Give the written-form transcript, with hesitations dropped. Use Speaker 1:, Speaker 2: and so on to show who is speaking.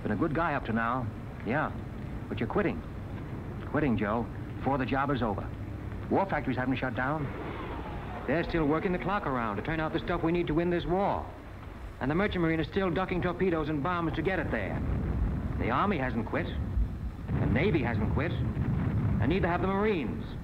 Speaker 1: Been a good guy up to now. Yeah, but you're quitting. Quitting, Joe, before the job is over. War factories haven't shut down. They're still working the clock around to turn out the stuff we need to win this war. And the Merchant Marine is still ducking torpedoes and bombs to get it there. The Army hasn't quit. The Navy hasn't quit. And neither have the Marines.